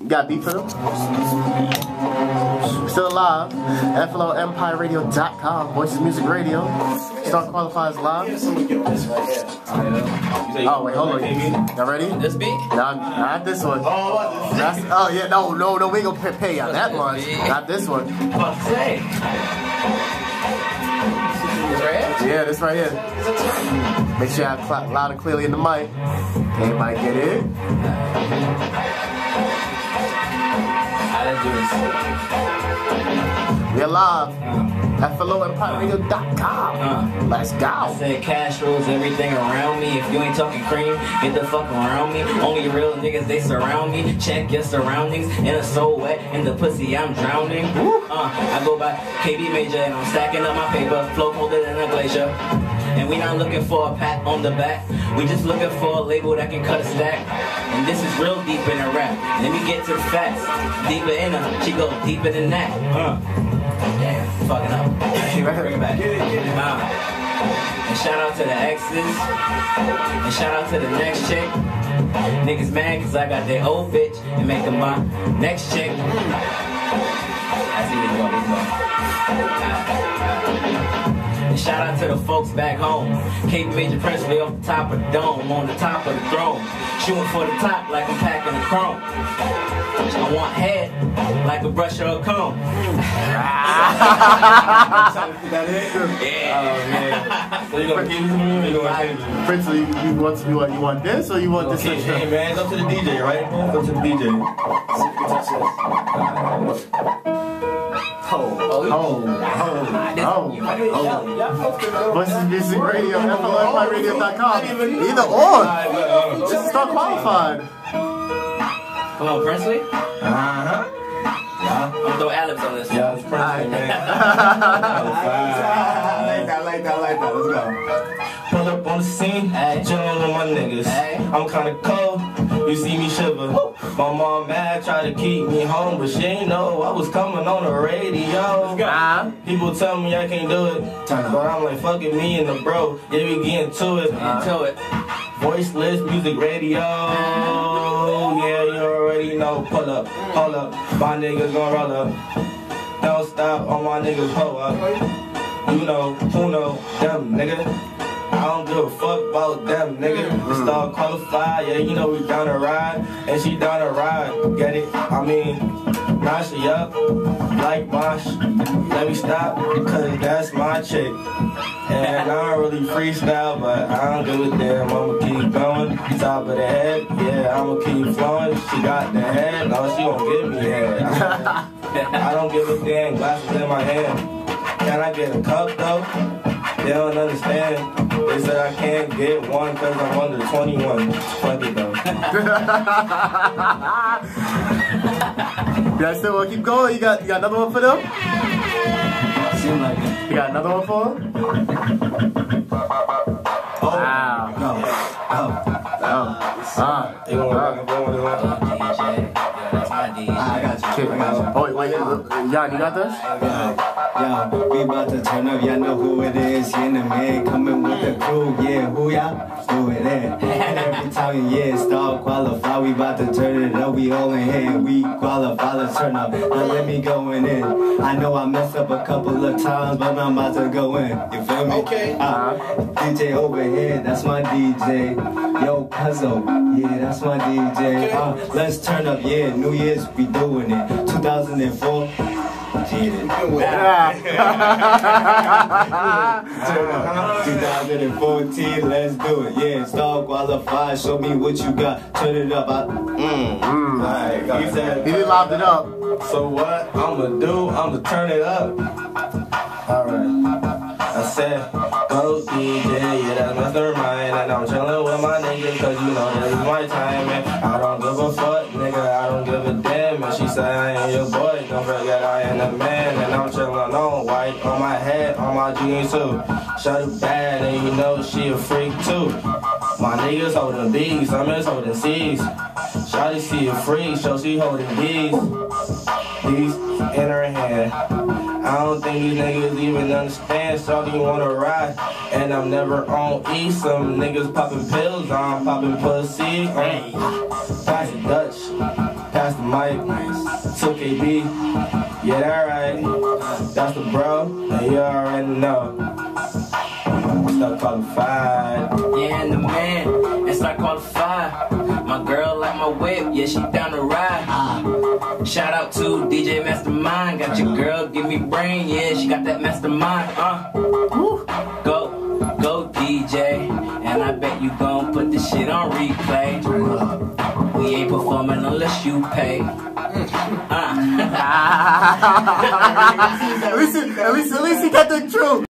You got beat for them? Still alive. FLOEmpireradio.com. Voices Music Radio. Start qualifies live. Oh wait, hold on. Y'all ready? This beat? Not this one. Oh yeah, no, we ain't gonna pay y'all that much. Not this one. What to say? This right here? Yeah, this right here. Make sure I clap loud and clearly in the mic. Everybody get it? Let's do this. We're live. FLOEmpireradio.com. Let's go. I said cash rules everything around me. If you ain't talking cream, get the fuck around me. Only real niggas, they surround me. Check your surroundings. In a soul wet, in the pussy, I'm drowning. I go by KB Major and I'm stacking up my paper. Flow colder than a glacier. And we not looking for a pat on the back. We just looking for a label that can cut a stack. And this is real deep in the rap. Let me get to the facts. Deeper in her, she go deeper than that. Damn, fucking up. Bring it back. And shout out to the exes. And shout out to the next chick. Niggas mad cause I got their old bitch and make them my next chick. I see where you go. And shout out to the folks back home. Cape Major Presley off the top of the dome, on the top of the throne. Shooting for the top like I'm packing a chrome. I want head like a brush or a comb. Prince, you want this or you want this? Hey man, go to the DJ, right? Go to the DJ. Voices Music Radio, FLOEmpireradio.com. Either or. Just start qualified. Come on, Presley. Uh-huh. I'm gonna throw Alex on this one. Yeah, it's Presley, man. I like that. Let's go. Pull up on the scene, chillin' with my niggas. I'm kinda cold, you see me shiver. My mom mad, try to keep me home, but she ain't know I was coming on the radio. People tell me I can't do it, but I'm like, fuck it, me and the bro, yeah, we get into it. Voiceless Music Radio, yeah, you already know. Pull up, hold up, my niggas gon' roll up. Don't stop, all my niggas pull up. You know, who know, them nigga. I don't give a fuck about them, nigga. We start qualified, yeah, you know we down to ride. And she down to ride, get it? I mean, now she up, like Mosh. Let me stop, cause that's my chick. And I don't really freestyle, but I don't give a damn. I'ma keep going, top of the head, yeah, I'ma keep flowing. She got the head, no, she gon' give me head. I don't give a damn, glasses in my hand. Can I get a cup though? They don't understand. They said I can't get one cause I'm under 21. Fuck it though. Yeah, still wanna keep going? You got another one for them? Seem like it. You got another one for them? Wow. I got you. Oh, wait, Yann, you got this? Yo, we about to turn up, y'all know who it is. Yann the man coming with the crew, yeah, who y'all? Who it is? Every time, yeah, start qualify, we about to turn it up, we all in here, we qualify, let's turn up. Now let me go in. I know I messed up a couple of times, but I'm about to go in, you feel me? Okay. DJ over here, that's my DJ. Yo, Puzzle, yeah, that's my DJ. Let's turn up, yeah, New Year's, we doing it. 2004. 2014, let's do it. Yeah, start qualified. Show me what you got. Turn it up. He said, he locked it up. So what I'ma do? I'ma turn it up. Alright. I said, go DJ, yeah, that's Mr. Mine. And I'm chillin' with my niggas, cause you know this is my time. And I don't give a fuck, nigga, I don't give a damn. And she said, I ain't your boy, don't forget I am the man. And I'm chillin' on white, on my head, on my jeans too. Shut it bad, and you know she a freak too. My niggas holding B's, I'm just holding C's. Shawty see a freak, so she holding D's. These in her hand. I don't think these niggas even understand. Shawty wanna ride, and I'm never on E. Some niggas popping pills, I'm popping pussy. Pass the Dutch, pass That's the mic. So KB. Yeah, that right. That's the bro. And you already know. Start qualified. Yeah, and the man, and start qualified. My girl like my whip, yeah, she down to ride. Shout out to DJ Mastermind. Got your girl, give me brain, yeah, she got that mastermind. Go DJ, and I bet you gon' put this shit on replay. We ain't performing unless you pay. At least he got the truth.